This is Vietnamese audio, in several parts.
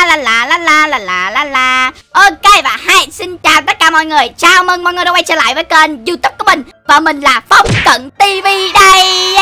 la. Ok và xin chào tất cả mọi người. Chào mừng mọi người đã quay trở lại với kênh YouTube của mình. Và mình là Phong Cận TV đây.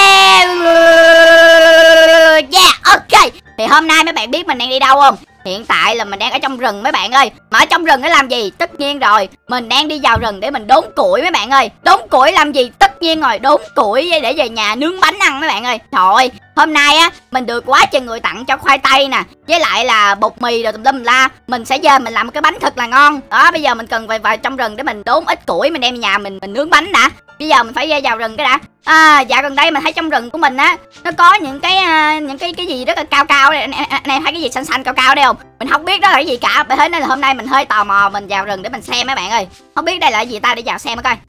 Yeah, ok. Thì hôm nay mấy bạn biết mình đang đi đâu không? Hiện tại là mình đang ở trong rừng mấy bạn ơi. Mà ở trong rừng để làm gì? Tất nhiên rồi, mình đang đi vào rừng để mình đốn củi mấy bạn ơi. Đốn củi làm gì? Tất nhiên rồi, đốn củi để về nhà nướng bánh ăn mấy bạn ơi. Trời ơi, hôm nay á mình được quá trời người tặng cho khoai tây nè, với lại là bột mì rồi tùm lum la. Mình sẽ về mình làm một cái bánh thật là ngon. Đó, bây giờ mình cần vào trong rừng để mình đốn ít củi, mình đem về nhà mình nướng bánh đã. Bây giờ mình phải vào rừng cái đã. Dạ gần đây mình thấy trong rừng của mình á, nó có những cái gì rất là cao cao này. Anh em thấy cái gì xanh xanh cao cao đây không? Mình không biết đó là cái gì cả. Bởi thế nên là hôm nay mình hơi tò mò, mình vào rừng để mình xem mấy bạn ơi. Không biết đây là cái gì ta, để vào xem coi.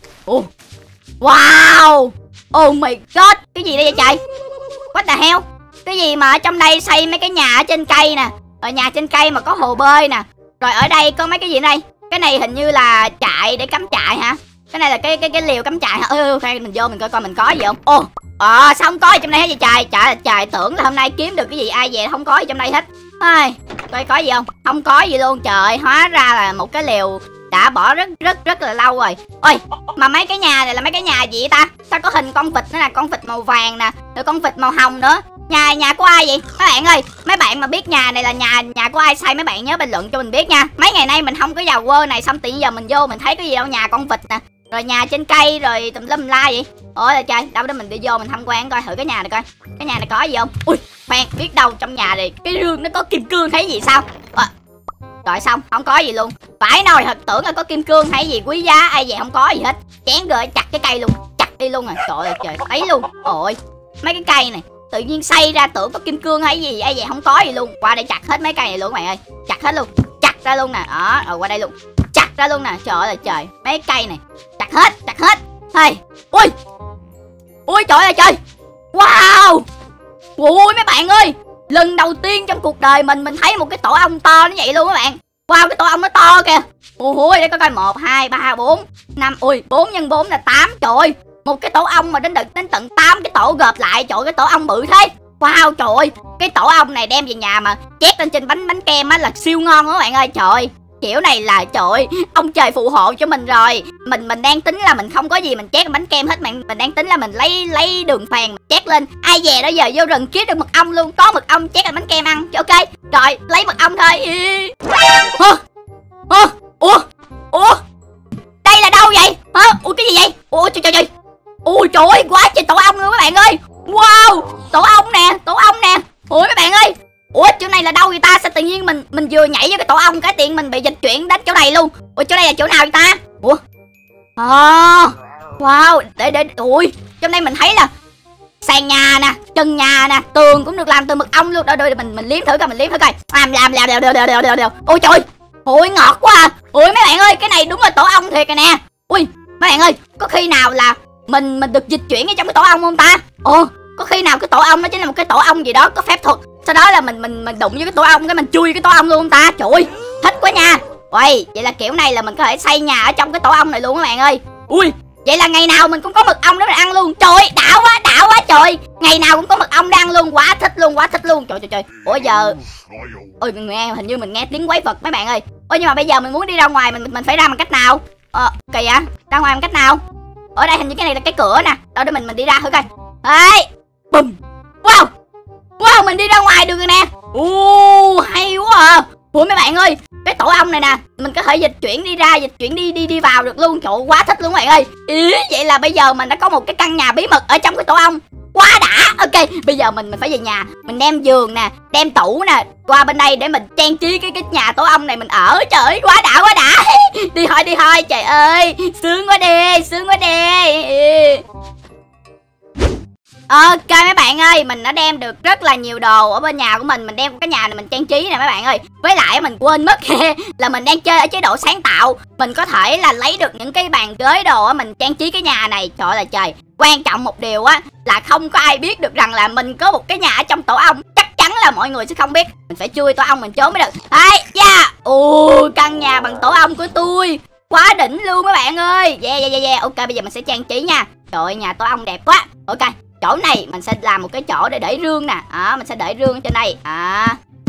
Wow, oh my god, cái gì đây vậy trời? What the hell? Cái gì mà ở trong đây xây mấy cái nhà ở trên cây nè, ở nhà trên cây mà có hồ bơi nè. Rồi ở đây có mấy cái gì đây? Cái này hình như là trại để cắm trại hả? Cái này là cái liều cắm trại hả? Khoan mình vô mình coi mình có gì không. Sao không có gì trong đây hết vậy trời? Trời tưởng là hôm nay kiếm được cái gì, ai về không có gì trong đây hết. Coi có gì không? Không có gì luôn trời. Hóa ra là một cái liều đã bỏ rất là lâu rồi. Ôi, mà mấy cái nhà này là mấy cái nhà gì vậy ta? Sao có hình con vịt nữa nè, con vịt màu vàng nè, rồi con vịt màu hồng nữa. Nhà của ai vậy? Các bạn ơi, mấy bạn mà biết nhà này là nhà của ai xây, mấy bạn nhớ bình luận cho mình biết nha. Mấy ngày nay mình không có vào World này, xong tự nhiên giờ mình vô mình thấy cái gì đâu, nhà con vịt nè, rồi nhà trên cây rồi tùm lum la vậy. Ôi là trời, đâu đó mình đi vô mình tham quan coi thử cái nhà này coi. Cái nhà này có gì không? Ui, khoan, biết đâu trong nhà này cái rương nó có kim cương thấy gì sao? Rồi xong, không có gì luôn. Phải nói thật, tưởng là có kim cương hay gì quý giá, ai về không có gì hết. Chán rồi, chặt cái cây luôn, chặt đi luôn rồi. Trời ơi trời, ấy luôn. Ôi, mấy cái cây này tự nhiên xây ra tưởng có kim cương hay gì, ai về không có gì luôn. Qua đây chặt hết mấy cây này luôn mày ơi. Chặt hết luôn, chặt ra luôn nè. Đó, rồi qua đây luôn, chặt ra luôn nè. Trời ơi trời, mấy cây này chặt hết. Hey, ui trời ơi trời. Wow, ui mấy bạn ơi, lần đầu tiên trong cuộc đời mình thấy một cái tổ ong to như vậy luôn các bạn. Wow, cái tổ ong nó to kìa. Ui, để coi 1, 2, 3, 4, 5. Ui, 4 x 4 là 8. Trời ơi, một cái tổ ong mà đến tận 8 cái tổ gộp lại. Trời ơi, cái tổ ong bự thế. Wow, trời ơi, cái tổ ong này đem về nhà mà chét lên trên bánh kem á là siêu ngon đó các bạn ơi. Trời ơi, kiểu này là trời ơi, ông trời phù hộ cho mình rồi. Mình đang tính là mình không có gì mình chét bánh kem hết bạn. Mình đang tính là mình lấy đường phèn mình chét lên. Ai về đó giờ vô rừng kiếm được mật ong luôn, có mật ong chét lên bánh kem ăn. Ok, rồi lấy mật ong thôi. Ủa, đây là đâu vậy? Ủa cái gì vậy? Ủa trời. Ui trời ơi, quá trời tổ ong luôn các bạn ơi. Wow, tổ ong nè. Ủa các bạn ơi, ủa chỗ này là đâu vậy ta? Sao tự nhiên mình vừa nhảy vô cái tổ ong cái tiện mình bị dịch chuyển đến chỗ này luôn. Ủa chỗ này là chỗ nào vậy ta? Ủa, wow, để ui, trong đây mình thấy là sàn nhà nè, trần nhà nè, tường cũng được làm từ mật ong luôn. Đôi mình liếm thử coi, làm đều. Ôi trời, ôi ngọt quá à. Ui mấy bạn ơi, cái này đúng là tổ ong thiệt rồi nè. Ui mấy bạn ơi, có khi nào là mình được dịch chuyển ở trong cái tổ ong không ta? Có khi nào cái tổ ong nó chính là một cái tổ ong gì đó có phép thuật, sau đó là mình đụng vô cái tổ ong cái mình chui cái tổ ong luôn không ta? Trời ơi, thích quá nha. Ui, vậy là kiểu này là mình có thể xây nhà ở trong cái tổ ong này luôn các bạn ơi. Ui, vậy là ngày nào mình cũng có mật ong để mình ăn luôn. Trời ơi, đã quá trời. Ngày nào cũng có mật ong để ăn luôn, quá thích luôn. Trời. Ủa giờ mình nghe hình như mình nghe tiếng quái vật mấy bạn ơi. Nhưng mà bây giờ mình muốn đi ra ngoài mình phải ra bằng cách nào? Kỳ vậy? Ra ngoài bằng cách nào? Ở đây hình như cái này là cái cửa nè. Đâu để mình đi ra thử coi. Đấy, bùm. Wow, mình đi ra ngoài được rồi nè. Hay quá à. Ủa mấy bạn ơi, cái tổ ong này nè, mình có thể dịch chuyển đi ra, dịch chuyển đi vào được luôn. Trời, quá thích luôn các bạn ơi. Vậy là bây giờ mình đã có một cái căn nhà bí mật ở trong cái tổ ong. Quá đã. Ok, bây giờ mình phải về nhà, mình đem giường nè, đem tủ nè qua bên đây để mình trang trí cái nhà tổ ong này mình ở. Trời ơi, quá đã. Đi thôi, trời ơi, sướng quá đi. Ok mấy bạn ơi, mình đã đem được rất là nhiều đồ ở bên nhà của mình đem cái nhà này mình trang trí nè mấy bạn ơi. Với lại mình quên mất là mình đang chơi ở chế độ sáng tạo. Mình có thể là lấy được những cái bàn ghế đồ á, mình trang trí cái nhà này. Trời ơi trời, quan trọng một điều á là không có ai biết được rằng là mình có một cái nhà ở trong tổ ong. Chắc chắn là mọi người sẽ không biết. Mình phải chui tổ ong mình trốn mới được. Căn nhà bằng tổ ong của tôi quá đỉnh luôn mấy bạn ơi. Yeah. Ok, bây giờ mình sẽ trang trí nha. Trời ơi, nhà tổ ong đẹp quá. Ok, chỗ này mình sẽ làm một cái chỗ để rương nè. Mình sẽ để rương ở trên đây.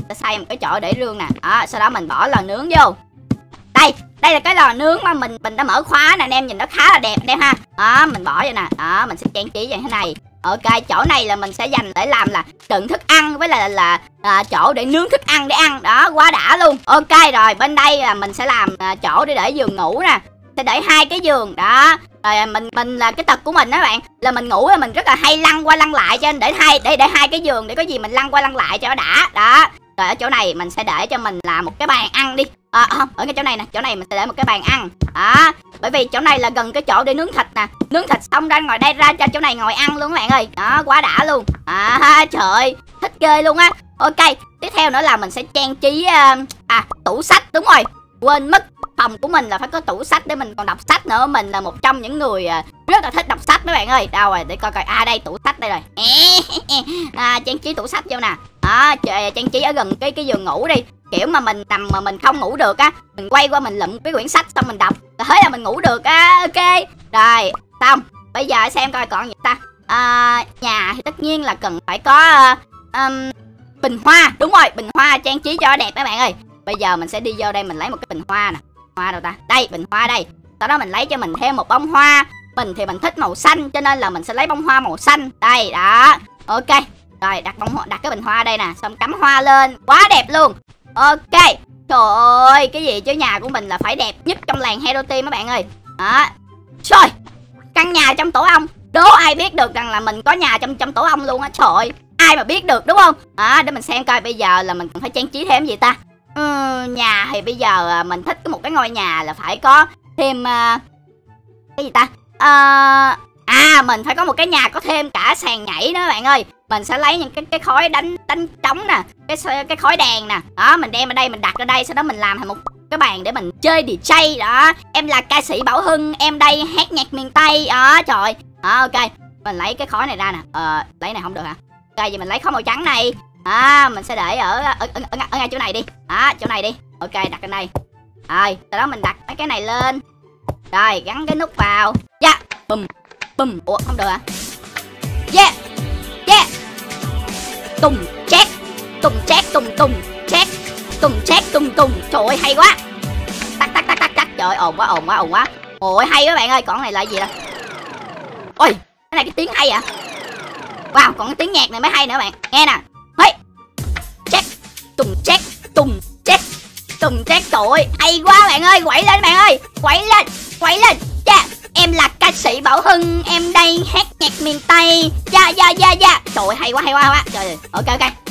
sẽ xây một cái chỗ để rương nè. Đó, sau đó mình bỏ lò nướng vô. Đây là cái lò nướng mà mình đã mở khóa nè anh em, nhìn nó khá là đẹp em ha. Đó, mình bỏ vô nè. Đó, mình sẽ trang trí như thế này. Ok, chỗ này là mình sẽ dành để làm là đựng thức ăn với là chỗ để nướng thức ăn để ăn. Đó, quá đã luôn. Ok rồi, bên đây là mình sẽ làm chỗ để giường ngủ nè. Sẽ để 2 cái giường đó. Rồi mình là cái tật của mình đó các bạn, là mình ngủ là mình rất là hay lăn qua lăn lại, cho nên để 2 cái giường để có gì mình lăn qua lăn lại cho nó đã. Đó. Rồi ở chỗ này mình sẽ để cho mình là một cái bàn ăn đi. Không, ở cái chỗ này nè, chỗ này mình sẽ để một cái bàn ăn. Đó, bởi vì chỗ này là gần cái chỗ để nướng thịt nè. Nướng thịt xong ra ngồi đây, ra cho chỗ này ngồi ăn luôn các bạn ơi. Đó, quá đã luôn. Trời ơi, thích ghê luôn á. Ok, tiếp theo nữa là mình sẽ trang trí tủ sách. Đúng rồi, quên mất, phòng của mình là phải có tủ sách để mình còn đọc sách nữa. Mình là một trong những người rất là thích đọc sách mấy bạn ơi. Đâu rồi, để coi coi. Đây, tủ sách đây rồi. Trang trí tủ sách vô nè. Đó, trang trí ở gần cái giường ngủ đi. Kiểu mà mình nằm mà mình không ngủ được á, mình quay qua mình lụm cái quyển sách xong mình đọc, thế là mình ngủ được á. Ok rồi, xong. Bây giờ xem coi còn gì ta. Nhà thì tất nhiên là cần phải có bình hoa. Đúng rồi, bình hoa trang trí cho đẹp các bạn ơi. Bây giờ mình sẽ đi vô đây, mình lấy một cái bình hoa nè. Hoa đâu ta? Đây, bình hoa đây. Sau đó mình lấy cho mình thêm một bông hoa. Mình thì mình thích màu xanh cho nên là mình sẽ lấy bông hoa màu xanh. Đây, đó. Ok. Rồi, đặt cái bình hoa đây nè, xong cắm hoa lên, quá đẹp luôn. Ok. Trời ơi, cái gì chứ nhà của mình là phải đẹp nhất trong làng Hero Team các bạn ơi. Đó. Rồi, căn nhà trong tổ ong. Đố ai biết được rằng là mình có nhà trong tổ ong luôn á. Trời ơi, ai mà biết được đúng không? Để mình xem coi bây giờ là mình cần phải trang trí thêm gì ta. Nhà thì bây giờ mình thích một cái ngôi nhà là phải có thêm cái gì ta. Mình phải có một cái nhà có thêm cả sàn nhảy nữa bạn ơi. Mình sẽ lấy những cái khối đánh trống nè, cái khối đèn nè. Đó, mình đem ở đây, mình đặt ở đây, sau đó mình làm thành một cái bàn để mình chơi DJ. Đó, em là ca sĩ Bảo Hưng, em đây hát nhạc miền Tây. Đó, trời. Ok, mình lấy cái khối này ra nè. Lấy này không được hả? Ok, vậy mình lấy khối màu trắng này. Mình sẽ để ở ngay chỗ này đi. Chỗ này đi. Ok, đặt ở đây. Rồi, sau đó mình đặt mấy cái này lên. Rồi, gắn cái nút vào. Bùm. Ủa, không được hả? Yeah. Tùng chét. Trời ơi, hay quá. Tắc. Trời ơi, ồn quá. Ôi, hay quá bạn ơi, còn này là gì nè? Ôi, cái này cái tiếng hay à? Wow, còn cái tiếng nhạc này mới hay nữa bạn. Nghe nè. Hey. Tùng chét. Trời ơi, hay quá bạn ơi, quẩy lên bạn ơi. Quẩy lên. Em là ca sĩ Bảo Hưng, em đây hát nhạc miền Tây. Trời ơi, hay quá. Trời ơi, ok.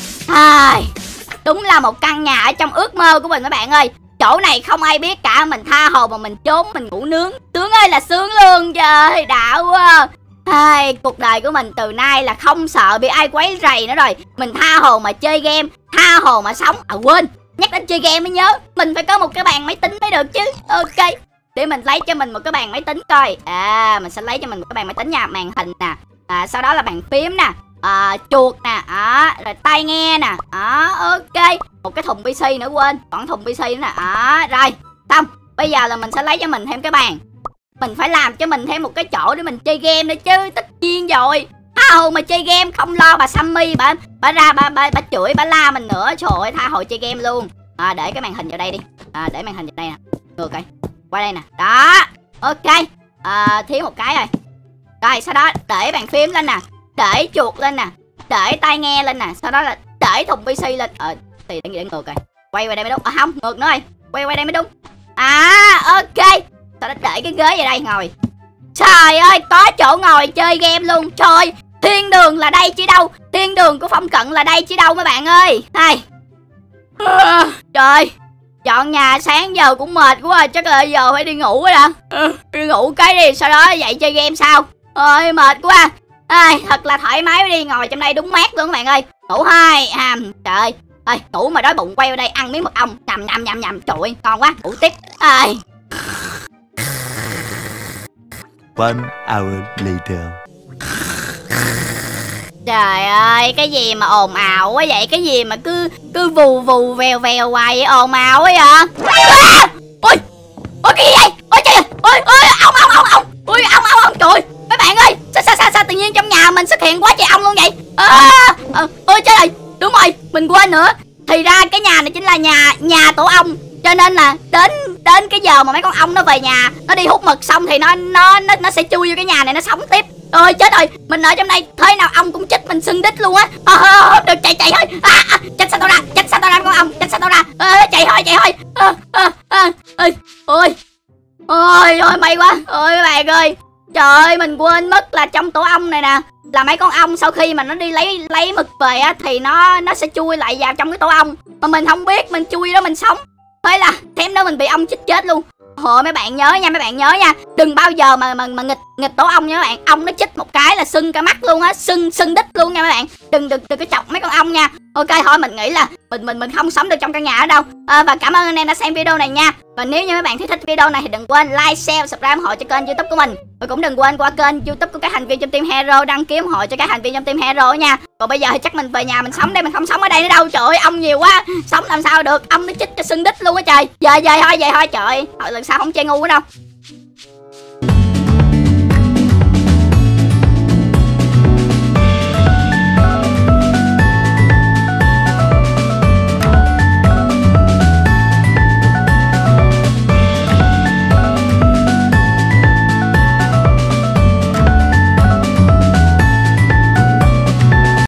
Đúng là một căn nhà ở trong ước mơ của mình các bạn ơi. Chỗ này không ai biết cả, mình tha hồ mà mình trốn, mình ngủ nướng. Sướng ơi là sướng luôn, trời đã quá. Cuộc đời của mình từ nay là không sợ bị ai quấy rầy nữa rồi. Mình tha hồ mà chơi game, tha hồ mà sống. Quên, nhắc đến chơi game mới nhớ, mình phải có một cái bàn máy tính mới được chứ. Ok, để mình lấy cho mình một cái bàn máy tính coi. Mình sẽ lấy cho mình một cái bàn máy tính nha. Màn hình nè, sau đó là bàn phím nè, chuột nè, rồi tai nghe nè. Ok, một cái thùng PC nữa, quên, còn thùng PC nữa nè. Rồi, xong. Bây giờ là mình sẽ lấy cho mình thêm cái bàn. Mình phải làm cho mình thêm một cái chỗ để mình chơi game nữa chứ, tất nhiên rồi. Tha hồ mà chơi game, không lo bà Sammy bà ra bà chửi, bà la mình nữa. Trời ơi, tha hồ chơi game luôn. Để cái màn hình vào đây đi. Để màn hình vào đây nè. Ngược coi. Qua đây nè. Đó. Ok. Thiếu một cái rồi. Rồi, sau đó để bàn phím lên nè, để chuột lên nè, để tai nghe lên nè, sau đó là để thùng PC lên. Thì để ngược rồi. Quay qua đây mới đúng. Không, ngược nữa rồi. Quay đây mới đúng. Ok. Sau đó để cái ghế vào đây ngồi. Trời ơi, có chỗ ngồi chơi game luôn. Trời, thiên đường là đây chứ đâu. Thiên đường của Phong Cận là đây chứ đâu mấy bạn ơi. Trời, dọn nhà sáng giờ cũng mệt quá. Chắc là giờ phải đi ngủ rồi đã. Đi ngủ cái đi, sau đó dậy chơi game sao. Ơi mệt quá. Thật là thoải mái đi, ngồi trong đây đúng mát luôn các bạn ơi. Ngủ trời ơi, ngủ mà đói bụng quay vào đây ăn miếng mật ong. Nhầm. Trời ơi, ngon quá, ngủ tiếp. One hour later. Trời ơi, cái gì mà ồn ào quá vậy? Cái gì mà cứ vù vèo hoài vậy? Ồn ào quá vậy? Ôi cái gì vậy? Ôi trời ơi, ong. Ôi ong. Trời, mấy bạn ơi, sao tự nhiên trong nhà mình xuất hiện quá trời ong luôn vậy? Ôi trời ơi, đúng rồi, mình quên nữa. Thì ra cái nhà này chính là nhà tổ ong. Cho nên là đến cái giờ mà mấy con ong nó về nhà, nó đi hút mật xong thì nó sẽ chui vô cái nhà này nó sống tiếp. Ôi chết rồi, mình ở trong đây thế nào ong cũng chích mình sưng đít luôn á. Được chạy thôi. Tránh sao tao ra con ong, tránh sao tao ra. Chạy thôi. Ôi may quá. Ôi các bạn ơi, trời ơi mình quên mất là trong tổ ong này nè, là mấy con ong sau khi mà nó đi lấy mực về á thì nó sẽ chui lại vào trong cái tổ ong, mà mình không biết, mình chui đó mình sống, thế là thêm nữa mình bị ong chích chết luôn. Mấy bạn nhớ nha, đừng bao giờ mà nghịch tổ ong nha các bạn. Ong nó chích một cái là sưng cả mắt luôn á, sưng đít luôn nha các bạn. Đừng có chọc mấy con ong nha. Ok thôi, mình nghĩ là mình không sống được trong căn nhà ở đâu. Và cảm ơn anh em đã xem video này nha. Và nếu như mấy bạn thích video này thì đừng quên like, share, subscribe, ủng hộ cho kênh YouTube của mình. Và cũng đừng quên qua kênh YouTube của các thành viên trong team Hero đăng ký ủng hộ cho các thành viên trong team Hero nha. Còn bây giờ thì chắc mình về nhà mình sống đây, mình không sống ở đây nữa đâu. Trời ơi ong nhiều quá, sống làm sao được, ong nó chích cho sưng đít luôn á trời. Về thôi trời ơi, lần sau không chơi ngu nữa đâu.